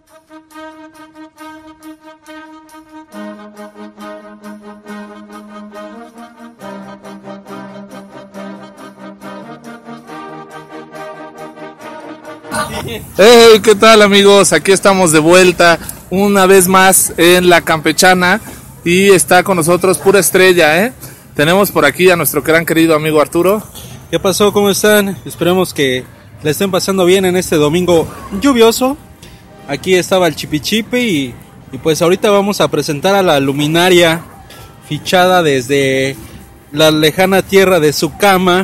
Hey, ¿qué tal amigos? Aquí estamos de vuelta una vez más en la Campechana y está con nosotros pura estrella, ¿eh? Tenemos por aquí a nuestro gran querido amigo Arturo. ¿Qué pasó? ¿Cómo están? Esperemos que la estén pasando bien en este domingo lluvioso. Aquí estaba el Chipichipe y pues ahorita vamos a presentar a la luminaria fichada desde la lejana tierra de Sucama.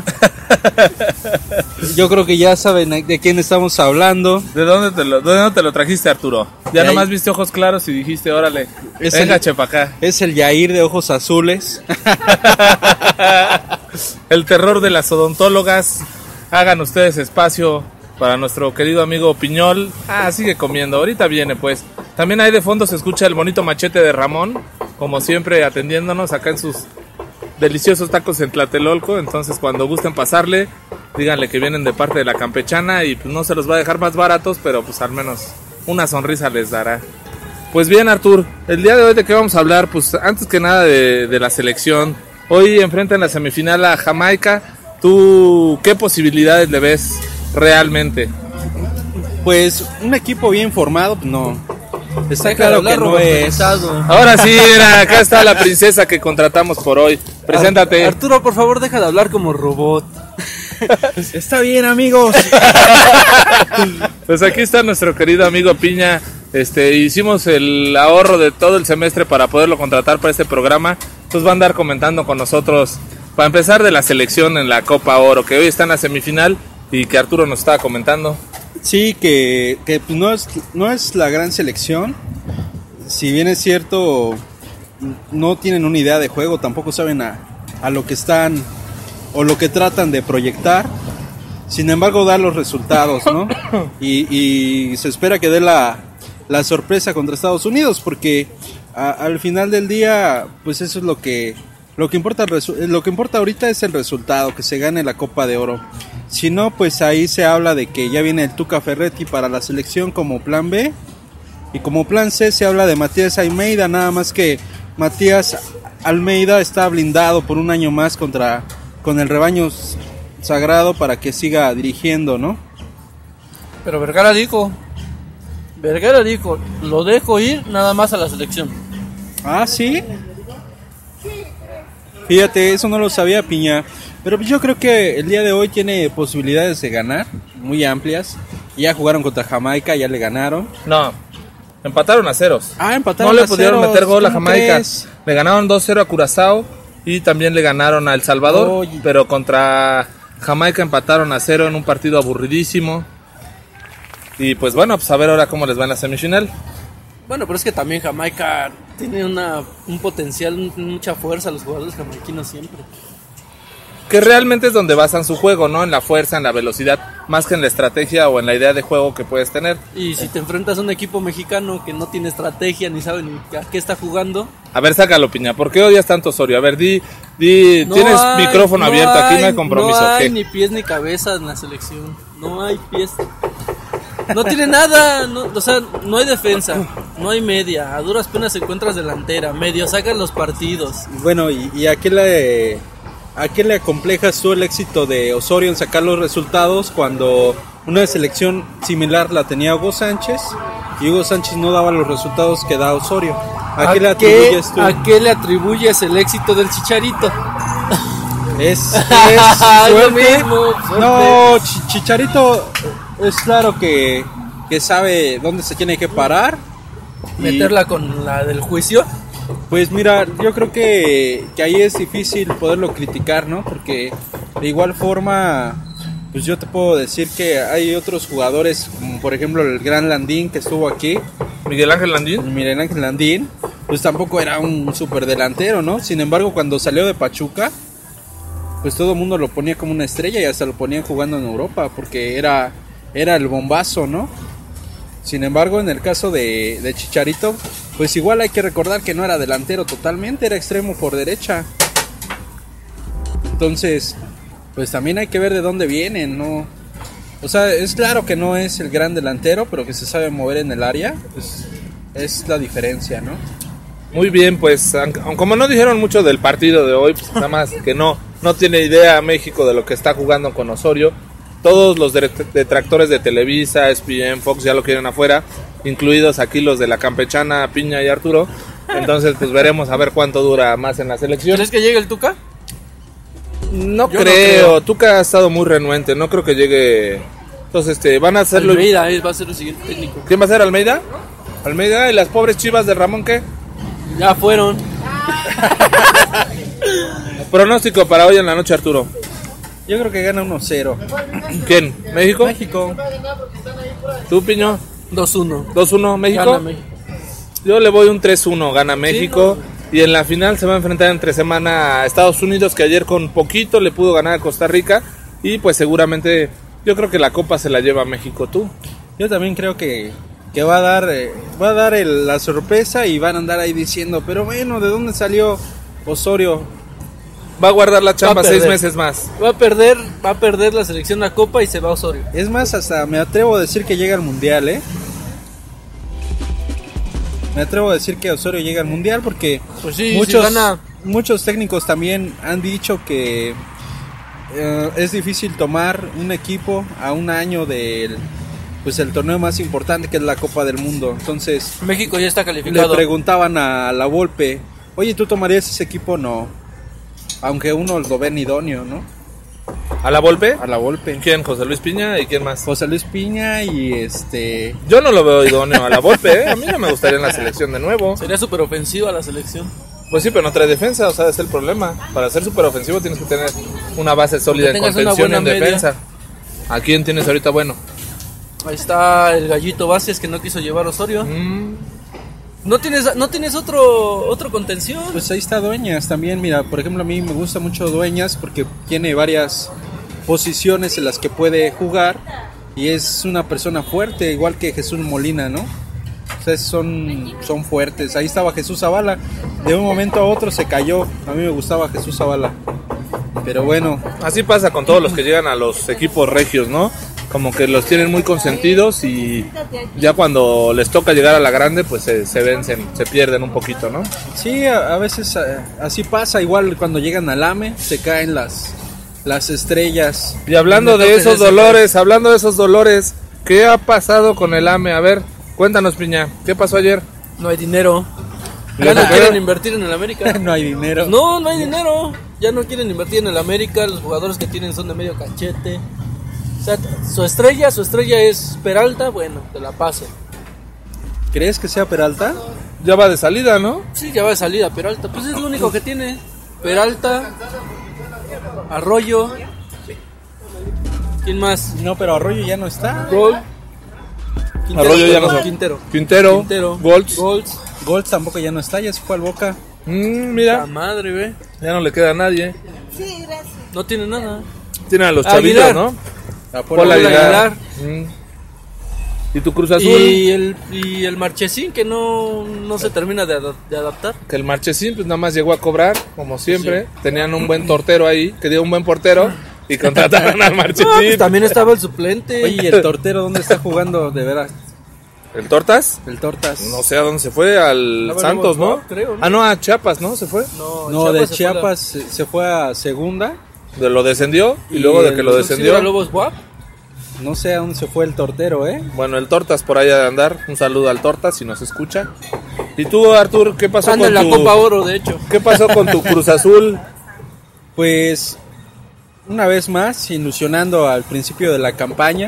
Yo creo que ya saben de quién estamos hablando. ¿De dónde te lo trajiste, Arturo? Ya nomás viste ojos claros y dijiste, órale, venga, chepa acá. Es el Yair de ojos azules. El terror de las odontólogas. Hagan ustedes espacio para nuestro querido amigo Piñol. Sigue comiendo, ahorita viene pues. También ahí de fondo se escucha el bonito machete de Ramón, como siempre atendiéndonos acá en sus deliciosos tacos en Tlatelolco. Entonces cuando gusten pasarle, díganle que vienen de parte de la Campechana y pues no se los va a dejar más baratos, pero pues al menos una sonrisa les dará. Pues bien, Artur, el día de hoy de qué vamos a hablar, pues antes que nada de la selección. Hoy enfrenta en la semifinal a Jamaica. ¿Tú qué posibilidades le ves realmente? Pues un equipo bien formado, no. Está claro que no es. Ahora sí, mira, acá está la princesa que contratamos por hoy. Preséntate. Arturo, por favor, deja de hablar como robot. Está bien, amigos. Pues aquí está nuestro querido amigo Piña. Hicimos el ahorro de todo el semestre para poderlo contratar para este programa. Entonces va a andar comentando con nosotros, para empezar, de la selección en la Copa Oro, que hoy está en la semifinal y que Arturo nos estaba comentando. Sí, que no es la gran selección. Si bien es cierto, no tienen una idea de juego, tampoco saben a lo que están o lo que tratan de proyectar. Sin embargo, da los resultados, ¿no? Y se espera que dé la sorpresa contra Estados Unidos, porque al final del día, pues eso es lo que importa. Lo que importa ahorita es el resultado, que se gane la Copa de Oro. Si no, pues ahí se habla de que ya viene el Tuca Ferretti para la selección como plan B, y como plan C se habla de Matías Almeida, nada más que Matías Almeida está blindado por un año más con el rebaño sagrado para que siga dirigiendo, ¿no? Pero Vergara dijo, lo dejo ir nada más a la selección. Ah, ¿sí? Fíjate, eso no lo sabía, Piña. Pero yo creo que el día de hoy tiene posibilidades de ganar, muy amplias. Ya jugaron contra Jamaica, ya le ganaron. No, empataron a ceros. Empataron a ceros. No le pudieron meter gol a Jamaica. Le ganaron 2-0 a Curazao y también le ganaron a El Salvador. Oye. Pero contra Jamaica empataron a 0 en un partido aburridísimo. Y pues bueno, pues a ver ahora cómo les va en la semifinal. Bueno, pero es que también Jamaica tiene un potencial, mucha fuerza, los jugadores jamaiquinos siempre. Que realmente es donde basan su juego, ¿no? En la fuerza, en la velocidad, más que en la estrategia o en la idea de juego que puedes tener. Y si te enfrentas a un equipo mexicano que no tiene estrategia ni sabe ni a qué está jugando. A ver, sácalo, Piña, ¿por qué odias tanto a Osorio? A ver, di tienes micrófono abierto, aquí no hay compromiso. No hay ni pies ni cabeza en la selección, no hay pies. No tiene nada, no hay defensa, no hay media, a duras penas encuentras delantera, medio sacan los partidos. Bueno, ¿y a qué le acomplejas tú el éxito de Osorio en sacar los resultados cuando una selección similar la tenía Hugo Sánchez y Hugo Sánchez no daba los resultados que da Osorio? ¿A qué le atribuyes tú? ¿A qué le atribuyes el éxito del Chicharito? Es lo mismo. No, Chicharito es claro que sabe dónde se tiene que parar. Meterla con la del juicio. Pues mira, yo creo que ahí es difícil poderlo criticar, ¿no? Porque de igual forma, pues yo te puedo decir que hay otros jugadores, como por ejemplo el gran Landín que estuvo aquí. Miguel Ángel Landín, pues tampoco era un super delantero, ¿no? Sin embargo, cuando salió de Pachuca, pues todo el mundo lo ponía como una estrella y hasta lo ponían jugando en Europa, porque era el bombazo, ¿no? Sin embargo, en el caso de Chicharito, pues igual hay que recordar que no era delantero totalmente, era extremo por derecha. Entonces, pues también hay que ver de dónde vienen, ¿no? O sea, es claro que no es el gran delantero, pero que se sabe mover en el área, es la diferencia, ¿no? Muy bien, pues como no dijeron mucho del partido de hoy, pues nada más que no tiene idea México de lo que está jugando con Osorio. Todos los detractores de Televisa, ESPN, Fox ya lo quieren afuera, incluidos aquí los de la campechana, Piña y Arturo. Entonces pues veremos a ver cuánto dura más en la selección. ¿Crees que llegue el Tuca? No Yo creo. no creo. Tuca ha estado muy renuente, no creo que llegue. Entonces van a hacerlo. Almeida va a ser el siguiente técnico. ¿Quién va a ser, Almeida? Almeida. ¿Y las pobres Chivas de Ramón qué? Ya fueron. Pronóstico para hoy en la noche, Arturo. Yo creo que gana 1-0. ¿Quién? ¿México? México. ¿Tú, Piño? 2-1. 2-1 México. Gana México. Yo le voy un 3-1, gana México. Y en la final se va a enfrentar entre semana a Estados Unidos, que ayer con poquito le pudo ganar a Costa Rica. Y pues seguramente, yo creo que la copa se la lleva a México. ¿Tú? Yo también creo que va a dar la sorpresa y van a andar ahí diciendo, pero bueno, ¿de dónde salió Osorio? Va a guardar la chamba Va a perder. 6 meses más. Va a perder la selección la copa y se va a Osorio. Es más, hasta me atrevo a decir que llega al Mundial, ¿eh? Me atrevo a decir que Osorio llega al Mundial porque Pues sí, si gana. muchos técnicos también han dicho que es difícil tomar un equipo a un año del el torneo más importante, que es la Copa del Mundo. Entonces México ya está le calificado. preguntaban a la Volpe, oye, ¿tú tomarías ese equipo? No, aunque uno lo ven idóneo, ¿no? ¿A la Volpe? A la Volpe. ¿Quién? ¿José Luis Piña? ¿Y quién más? José Luis Piña y Yo no lo veo idóneo a la Volpe, ¿eh? A mí no me gustaría en la selección de nuevo. Sería súper ofensiva la selección. Pues sí, pero no trae defensa, o sea, ese es el problema. Para ser súper ofensivo tienes que tener una base sólida en tengas una contención y en buena media. defensa. ¿A quién tienes ahorita bueno? Ahí está el Gallito Vázquez que no quiso llevar Osorio. ¿No tienes otro contención? Pues ahí está Dueñas también. Mira, por ejemplo, a mí me gusta mucho Dueñas porque tiene varias posiciones en las que puede jugar y es una persona fuerte, igual que Jesús Molina, ¿no? O sea, son fuertes. Ahí estaba Jesús Zavala. De un momento a otro se cayó. A mí me gustaba Jesús Zavala. Pero bueno, Así pasa con todos los que llegan a los equipos regios, ¿no? Como que los tienen muy consentidos y ya cuando les toca llegar a la grande, pues se vencen, se pierden un poquito, ¿no? sí, a veces así pasa. Igual cuando llegan al AME se caen las estrellas. Y hablando de esos dolores, ¿qué ha pasado con el AME? A ver, cuéntanos, Piña, ¿qué pasó ayer? No hay dinero. ¿Ya Ya no no quieren quieren? invertir en el América. No hay dinero. No hay dinero. Ya no quieren invertir en el América. Los jugadores que tienen son de medio cachete. O sea, su estrella es Peralta. Bueno, te la paso. ¿Crees que sea Peralta? Ya va de salida, ¿no? Sí, ya va de salida Peralta. Pues es lo único que tiene. Peralta, Arroyo. ¿Quién más? No, pero Arroyo ya no está. Gol. Arroyo ya no está. Quintero. Golds. Golds tampoco ya no está, ya se fue al Boca. La Mira, madre, ve. ya no le queda a nadie. No tiene nada. Tienen a los Aguilar. chavitos, ¿no? A Paul Aguilar. ¿Y tu Cruz Azul? Y el Marchesín que no se termina de adaptar. Que el Marchesín pues nada más llegó a cobrar, como siempre. Tenían un buen tortero ahí, que dio un buen portero, y contrataron al No, Marchesín. pues también estaba el suplente. Oye, ¿y el Tortero dónde está jugando de veras? ¿El Tortas? El Tortas. No sé a dónde se fue, al No, Santos, ¿no? creo, ¿no? Ah, no, a Chiapas, ¿no? Se fue. No, de se fue Chiapas se fue a segunda. De lo descendió, y Y luego de que el- lo ¿Sí descendió. era Lobos Buap? No sé a dónde se fue el Tortero, ¿eh? Bueno, el Tortas por ahí ha de andar. Un saludo al Tortas si nos escucha. ¿Y tú, Artur, qué pasó Anda con en la tu Copa Oro, de hecho. qué pasó con tu Cruz Azul? Pues una vez más, ilusionando al principio de la campaña.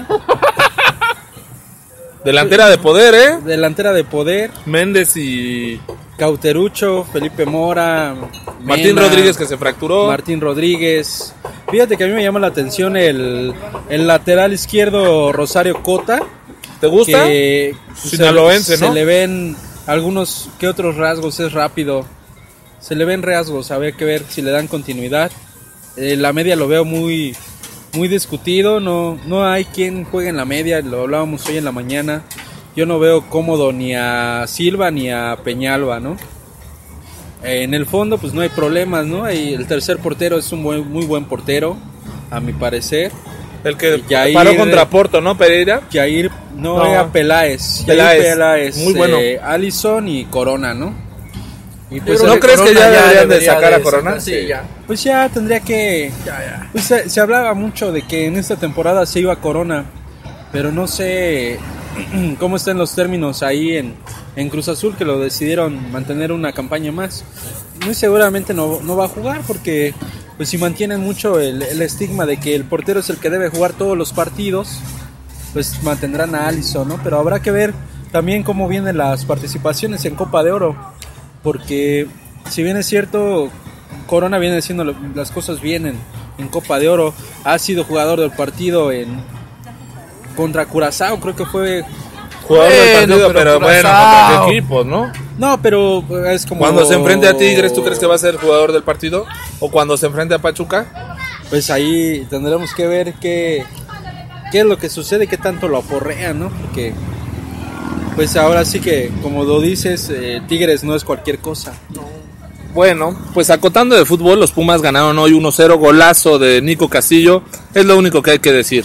Delantera de poder, ¿eh? Delantera de poder, Méndez y Cauterucho, Felipe Mora, Martín Mena, Rodríguez, que se fracturó. Martín Rodríguez. Fíjate que a mí me llama la atención el lateral izquierdo Rosario Cota. ¿Te gusta? Que Sinaloense, ¿no? Se le ven algunos que otros rasgos, es rápido. Se le ven rasgos, a ver que ver si le dan continuidad. La media lo veo muy discutido, no hay quien juegue en la media, lo hablábamos hoy en la mañana. Yo no veo cómodo ni a Silva ni a Peñalba, ¿no? En el fondo pues no hay problemas, ¿no? Y el tercer portero es un muy buen portero, a mi parecer. El que Jair, paró contra Porto, ¿no? Pereira. Jair, no, No. era Peláez. Peláez. Jair Peláez, Muy bueno. Alisson y Corona, ¿no? Y pues, ¿No crees que ya deberían de sacar a Corona? Sí, ya. pues ya tendría que... Ya. Pues se hablaba mucho de que en esta temporada se iba Corona, pero no sé cómo están los términos ahí en Cruz Azul, que lo decidieron mantener una campaña más. Muy seguramente no va a jugar porque pues si mantienen mucho el estigma de que el portero es el que debe jugar todos los partidos, pues mantendrán a Alisson, ¿no? Pero habrá que ver también cómo vienen las participaciones en Copa de Oro, porque si bien es cierto, Corona viene haciendo las cosas bien en Copa de Oro, ha sido jugador del partido contra Curazao, creo que fue... Jugador del partido, pero bueno, Curazao. contra qué equipos, ¿no? No, pero es como... Cuando se enfrente a Tigres, ¿tú crees que va a ser jugador del partido? ¿O cuando se enfrente a Pachuca? Pues ahí tendremos que ver qué es lo que sucede, qué tanto lo aporrean, ¿no? Porque pues ahora sí que, como lo dices, Tigres no es cualquier cosa. Bueno, pues acotando de fútbol, los Pumas ganaron hoy 1-0, golazo de Nico Castillo, es lo único que hay que decir.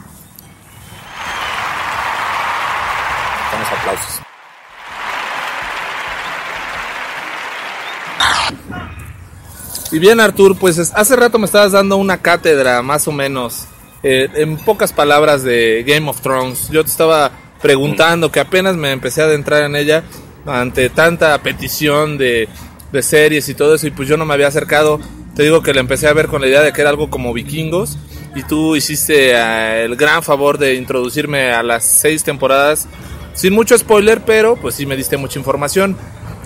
Damos aplausos. Y bien, Artur, pues hace rato me estabas dando una cátedra, más o menos, en pocas palabras, de Game of Thrones. Yo te estaba preguntando, que apenas me empecé a adentrar en ella, ante tanta petición de series y todo eso, y pues yo no me había acercado. Te digo que la empecé a ver con la idea de que era algo como Vikingos, y tú hiciste el gran favor de introducirme a las 6 temporadas, sin mucho spoiler, pero pues sí me diste mucha información.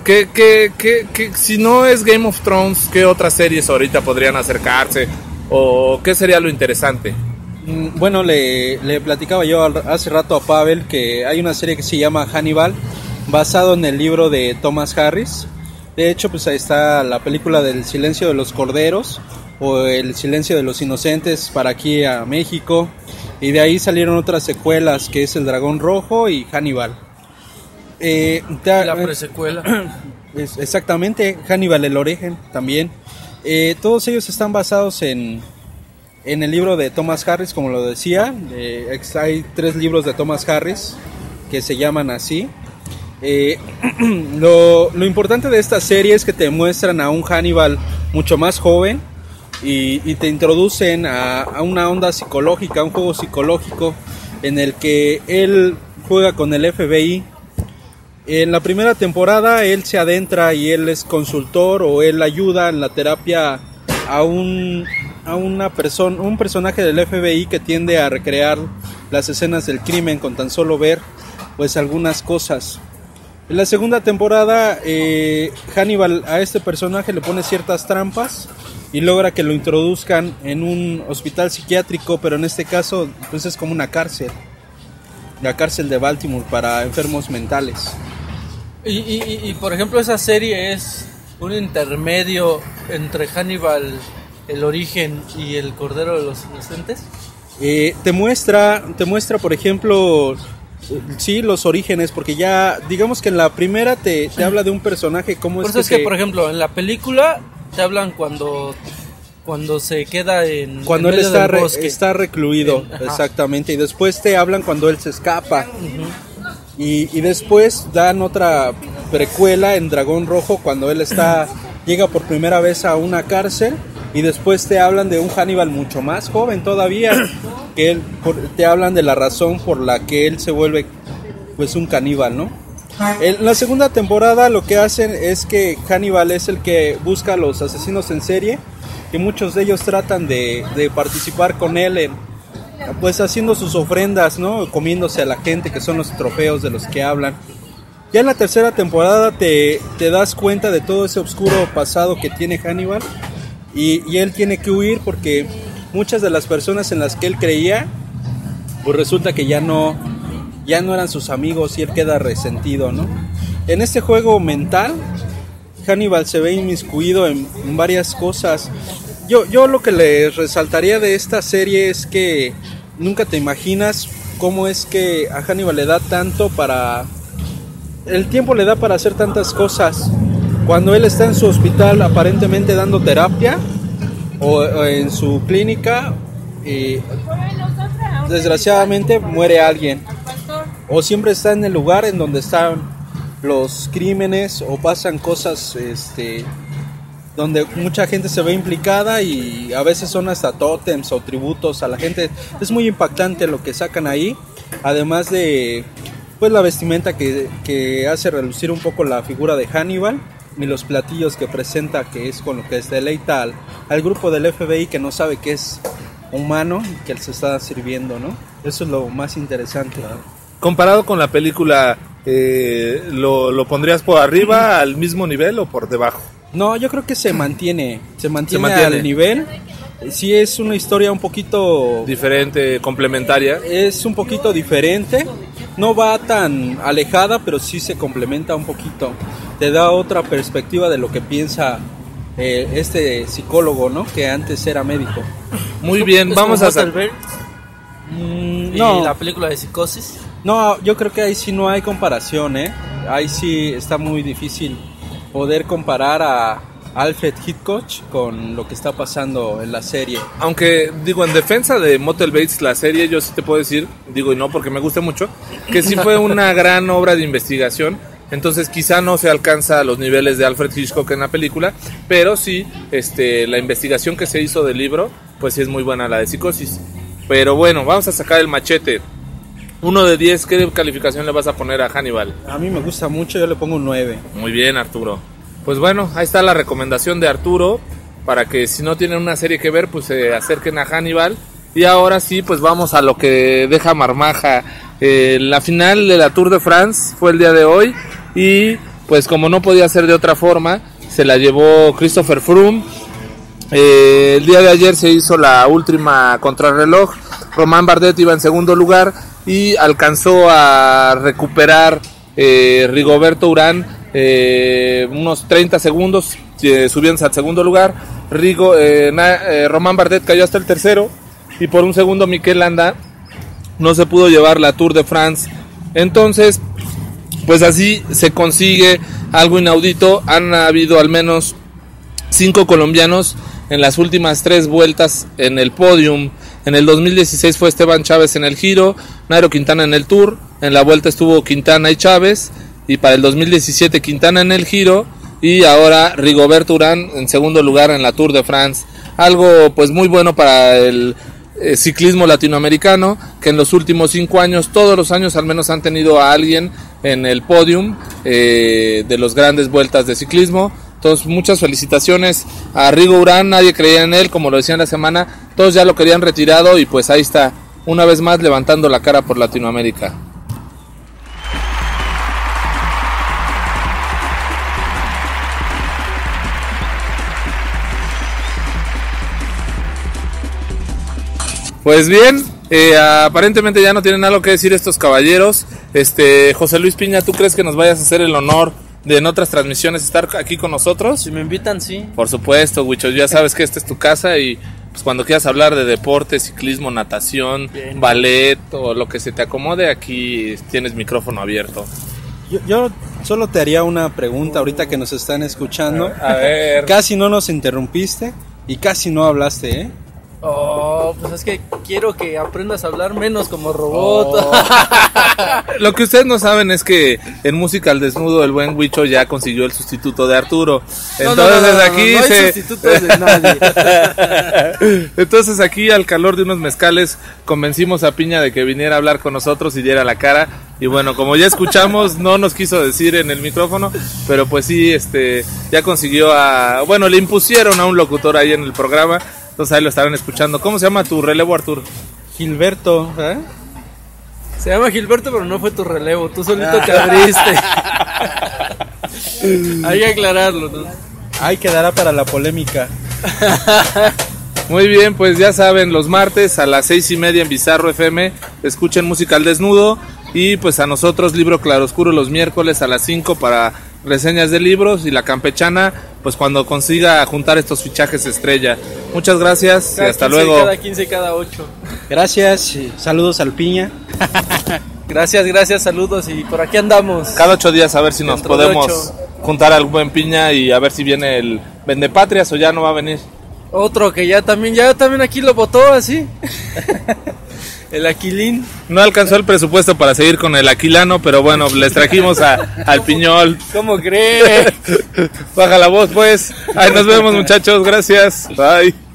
Si no es Game of Thrones, ¿qué otras series ahorita podrían acercarse? ¿O qué sería lo interesante? Bueno, le platicaba yo hace rato a Pavel que hay una serie que se llama Hannibal, basado en el libro de Thomas Harris. De hecho, pues ahí está la película del Silencio de los Corderos o El Silencio de los Inocentes para aquí a México. Y de ahí salieron otras secuelas, que es El Dragón Rojo y Hannibal. La presecuela. Exactamente, Hannibal el origen también. Todos ellos están basados en el libro de Thomas Harris, como lo decía. Hay 3 libros de Thomas Harris que se llaman así. Lo importante de esta serie es que te muestran a un Hannibal mucho más joven y te introducen a una onda psicológica, un juego psicológico en el que él juega con el FBI. En la primera temporada él se adentra y él es consultor, o él ayuda en la terapia a un personaje del FBI que tiende a recrear las escenas del crimen con tan solo ver pues algunas cosas. En la segunda temporada Hannibal a este personaje le pone ciertas trampas y logra que lo introduzcan en un hospital psiquiátrico, pero en este caso pues es como una cárcel, la cárcel de Baltimore para enfermos mentales. Y por ejemplo, esa serie es un intermedio entre Hannibal, el origen, y el Cordero de los Inocentes. Te muestra, por ejemplo, sí, los orígenes, porque ya, digamos que en la primera te habla de un personaje, cómo Por eso es que, por ejemplo, en la película te hablan cuando se queda cuando en él medio del bosque. está recluido, exactamente, y después te hablan cuando él se escapa. Y después dan otra precuela en Dragón Rojo cuando él llega por primera vez a una cárcel, y después te hablan de un Hannibal mucho más joven todavía, que te hablan de la razón por la que él se vuelve pues un caníbal, ¿no? En la segunda temporada lo que hacen es que Hannibal es el que busca a los asesinos en serie, que muchos de ellos tratan de participar con él pues haciendo sus ofrendas, ¿no? Comiéndose a la gente, que son los trofeos de los que hablan. Ya en la tercera temporada te das cuenta de todo ese oscuro pasado que tiene Hannibal, y él tiene que huir porque muchas de las personas en las que él creía pues resulta que ya no eran sus amigos, y él queda resentido, ¿no? En este juego mental Hannibal se ve inmiscuido en varias cosas. Yo lo que le resaltaría de esta serie es que nunca te imaginas cómo es que a Hannibal le da tanto el tiempo le da para hacer tantas cosas. Cuando él está en su hospital aparentemente dando terapia, o en su clínica, desgraciadamente muere alguien, o siempre está en el lugar en donde están los crímenes o pasan cosas donde mucha gente se ve implicada, y a veces son hasta tótems o tributos a la gente. Es muy impactante lo que sacan ahí, además de pues la vestimenta que hace relucir un poco la figura de Hannibal, y los platillos que presenta, que es con lo que deleita al grupo del FBI que no sabe que es humano y que se está sirviendo, ¿no? Eso es lo más interesante. Comparado con la película, ¿lo pondrías por arriba, al mismo nivel o por debajo? No, yo creo que se mantiene al nivel. Sí, es una historia un poquito diferente, complementaria. Es un poquito diferente, no va tan alejada, pero sí se complementa un poquito. Te da otra perspectiva de lo que piensa este psicólogo, ¿no? Que antes era médico. Muy bien, vamos a hacer no, la película de Psicosis. No, yo creo que ahí sí no hay comparación, Ahí sí está muy difícil poder comparar a Alfred Hitchcock con lo que está pasando en la serie. Aunque, digo, en defensa de Motel Bates, la serie, yo sí te puedo decir, digo, y no porque me guste mucho, que sí fue una gran obra de investigación. Entonces quizá no se alcanza a los niveles de Alfred Hitchcock en la película, pero sí, la investigación que se hizo del libro, pues sí es muy buena, la de Psicosis. Pero bueno, vamos a sacar el machete. 1 de 10, ¿qué calificación le vas a poner a Hannibal? A mí me gusta mucho, yo le pongo un 9. Muy bien, Arturo. Pues bueno, ahí está la recomendación de Arturo, para que si no tienen una serie que ver, pues se acerquen a Hannibal. Y ahora sí, pues vamos a lo que deja marmaja. La final de la Tour de France fue el día de hoy, y pues como no podía ser de otra forma, se la llevó Christopher Froome. El día de ayer se hizo la última contrarreloj. Romain Bardet iba en segundo lugar y alcanzó a recuperar Rigoberto Urán unos 30 segundos, subiéndose al segundo lugar. Romain Bardet cayó hasta el tercero, y por un segundo Mikel Landa no se pudo llevar la Tour de France. Entonces, pues así se consigue algo inaudito. Han habido al menos 5 colombianos en las últimas 3 vueltas en el podium. En el 2016 fue Esteban Chávez en el Giro, Nairo Quintana en el Tour, en la Vuelta estuvo Quintana y Chávez, y para el 2017 Quintana en el Giro, y ahora Rigoberto Urán en segundo lugar en la Tour de France. Algo pues muy bueno para el ciclismo latinoamericano, que en los últimos 5 años, todos los años al menos han tenido a alguien en el podium de los grandes vueltas de ciclismo. Entonces, muchas felicitaciones a Rigo Urán. Nadie creía en él, como lo decían la semana, todos ya lo querían retirado, y pues ahí está, una vez más levantando la cara por Latinoamérica. Pues bien, aparentemente ya no tienen algo que decir estos caballeros. José Luis Piña, ¿tú crees que nos vayas a hacer el honor de en otras transmisiones estar aquí con nosotros? Si me invitan, sí. Por supuesto, Huicho, ya sabes que esta es tu casa, y pues cuando quieras hablar de deporte, ciclismo, natación, bien, ballet o lo que se te acomode, aquí tienes micrófono abierto. Yo solo te haría una pregunta ahorita que nos están escuchando. A ver. Casi no nos interrumpiste y casi no hablaste, ¿eh? Oh, pues es que quiero que aprendas a hablar menos como robot. Oh. Lo que ustedes no saben es que en Música al Desnudo el buen Huicho ya consiguió el sustituto de Arturo. Entonces aquí no hay sustitutos de nadie. Entonces aquí, al calor de unos mezcales, convencimos a Piña de que viniera a hablar con nosotros y diera la cara. Y bueno, como ya escuchamos, no nos quiso decir en el micrófono, pero pues sí, ya consiguió bueno, le impusieron a un locutor ahí en el programa. Entonces ahí lo estarán escuchando. ¿Cómo se llama tu relevo, Artur? Gilberto, ¿eh? Se llama Gilberto, pero no fue tu relevo. Tú solito te abriste. Hay que aclararlo, ¿no? Ahí quedará para la polémica. Muy bien, pues ya saben, los martes a las 6:30 en Bizarro FM escuchen Música al Desnudo, y pues a nosotros Libro Claroscuro los miércoles a las 5 para reseñas de libros, y La Campechana pues cuando consiga juntar estos fichajes estrella. Muchas gracias y hasta 15, luego. Cada 15, cada 8. Gracias, y saludos al Piña. Gracias, saludos, y por aquí andamos. Cada 8 días a ver si nos podemos juntar al buen Piña, y a ver si viene el Vendepatrias o ya no va a venir. Otro que ya también aquí lo votó así. El Aquilín. No alcanzó el presupuesto para seguir con el Aquilano, pero bueno, les trajimos al Piñol. ¿Cómo crees? Baja la voz, pues. Ay, nos vemos, muchachos. Gracias. Bye.